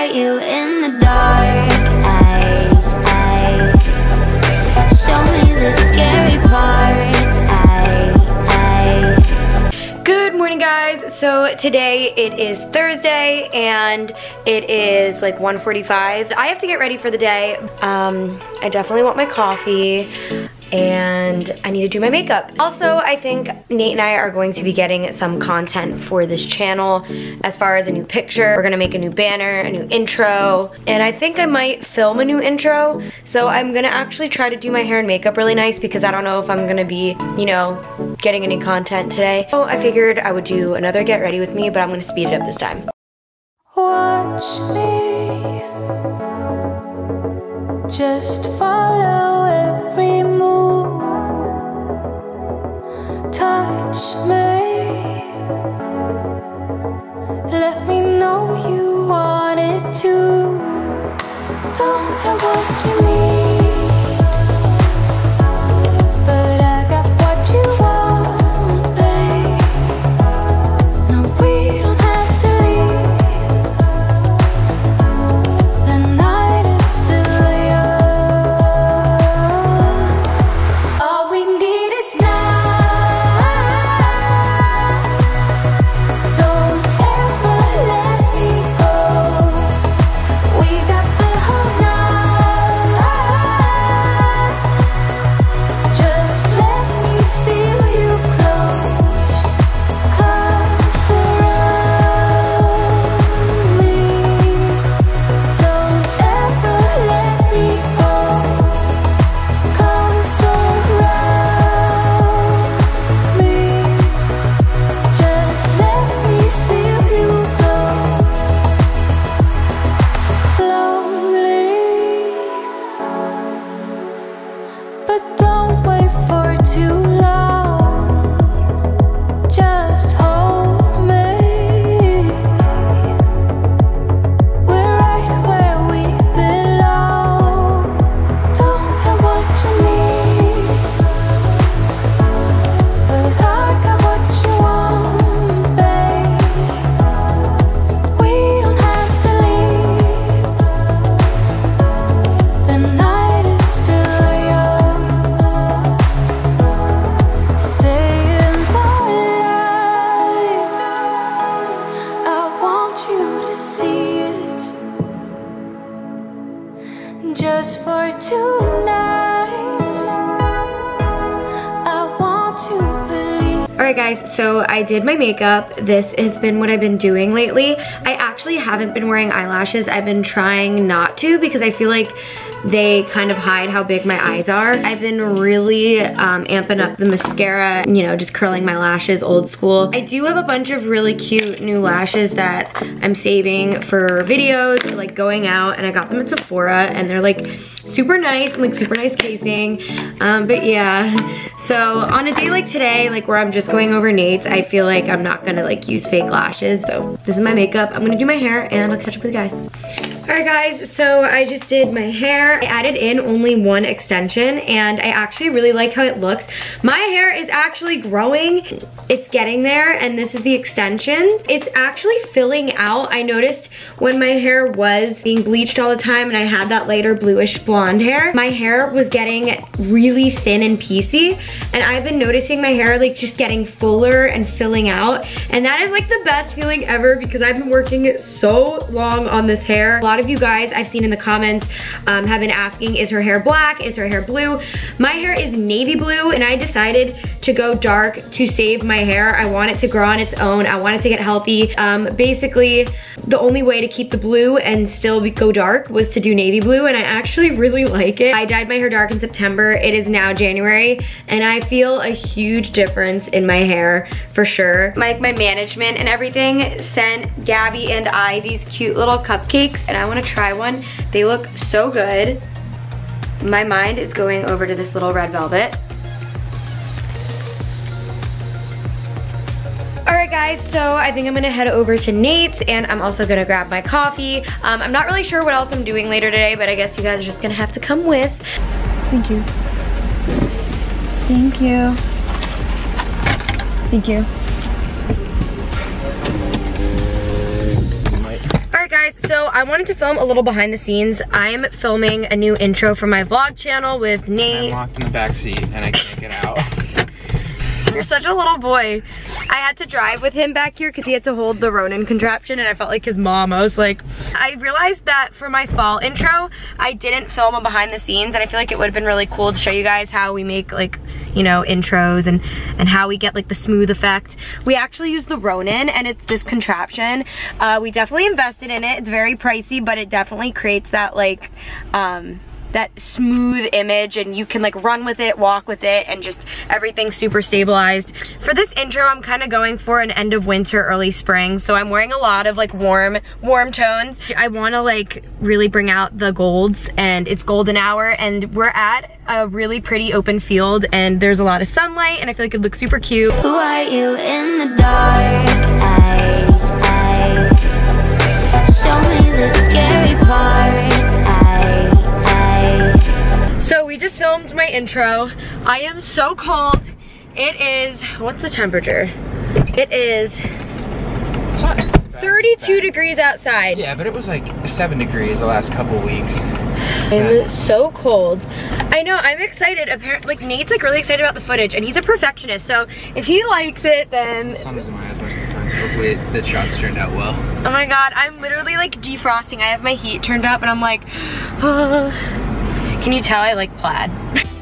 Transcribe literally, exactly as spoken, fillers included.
start you in the dark. I, I, show me the scary parts. I, I. Good morning, guys. So today it is Thursday and it is like one forty-five. I have to get ready for the day. Um, I definitely want my coffee. And I need to do my makeup. Also, I think Nate and I are going to be getting some content for this channel as far as a new picture. We're gonna make a new banner, a new intro, and I think I might film a new intro. So I'm gonna actually try to do my hair and makeup really nice because I don't know if I'm gonna be, you know, getting any content today. So I figured I would do another get ready with me, but I'm gonna speed it up this time. Watch me, just follow every move. Touch me, let me know you want it too. Don't know what you need, but I got what you want, babe. No, we don't have to leave. The night is still young. All we need is now. Don't ever let me go. We got the whole night. Just let me feel you close. Come surround me. Don't ever let me go. Come surround me. Just let me feel you close. Slowly, but don't wait for too long. Just hold me. We're right where we belong. Don't know what you need, but I got what you want, babe. We don't have to leave. The night is still young. Stay in the light. I want you to see it. Just for tonight, I want to believe. Alright guys, so I did my makeup. This has been what I've been doing lately. I actually haven't been wearing eyelashes. I've been trying not to because I feel like they kind of hide how big my eyes are. I've been really um, amping up the mascara, you know, just curling my lashes old school. I do have a bunch of really cute new lashes that I'm saving for videos, like going out, and I got them at Sephora and they're like super nice and like super nice casing. Um, but yeah, so on a day like today, like where I'm just going over Nate's, I feel like I'm not gonna like use fake lashes. So this is my makeup. I'm gonna do my hair and I'll catch up with you guys. Alright guys, so I just did my hair. I added in only one extension and I actually really like how it looks. My hair is actually growing. It's getting there, and this is the extension. It's actually filling out. I noticed when my hair was being bleached all the time and I had that lighter bluish blonde hair, my hair was getting really thin and piecey, and I've been noticing my hair like just getting fuller and filling out, and that is like the best feeling ever because I've been working so long on this hair. A lot of you guys I've seen in the comments um, have been asking, is her hair black? Is her hair blue? My hair is navy blue, and I decided to go dark to save my hair. I want it to grow on its own. I want it to get healthy. Um, basically, the only way to keep the blue and still be, go dark was to do navy blue, and I actually really like it. I dyed my hair dark in September. It is now January, and I feel a huge difference in my hair for sure. My, my management and everything sent Gabby and I these cute little cupcakes, and I want to try one. They look so good. My mind is going over to this little red velvet. Alright guys, so I think I'm gonna head over to Nate's, and I'm also gonna grab my coffee. Um, I'm not really sure what else I'm doing later today, but I guess you guys are just gonna have to come with. Thank you. Thank you. Thank you. Alright guys, so I wanted to film a little behind the scenes. I'm filming a new intro for my vlog channel with Nate. I'm locked in the back seat and I can't get out. You're such a little boy. I had to drive with him back here because he had to hold the Ronin contraption and I felt like his mom. I was like, I realized that for my fall intro, I didn't film a behind the scenes, and I feel like it would have been really cool to show you guys how we make, like, you know, intros and, and how we get like the smooth effect. We actually use the Ronin, and it's this contraption. Uh, we definitely invested in it. It's very pricey, but it definitely creates that like, um, that smooth image, and you can like run with it, walk with it, and just everything's super stabilized. For this intro, I'm kind of going for an end of winter, early spring, so I'm wearing a lot of like warm, warm tones. I want to like really bring out the golds, and it's golden hour, and we're at a really pretty open field, and there's a lot of sunlight, and I feel like it looks super cute. Who are you in the dark? I, I, show me the scary parts. I, So we just filmed my intro. I am so cold. It is, what's the temperature? It is thirty-two degrees outside. Yeah, but it was like seven degrees the last couple weeks. I'm so cold. I know, I'm excited. Apparently, like Nate's like really excited about the footage, and he's a perfectionist, so if he likes it, then... The sun is in my eyes most of the time, so hopefully the shots turned out well. Oh my god, I'm literally like defrosting. I have my heat turned up, and I'm like, oh. Can you tell I like plaid?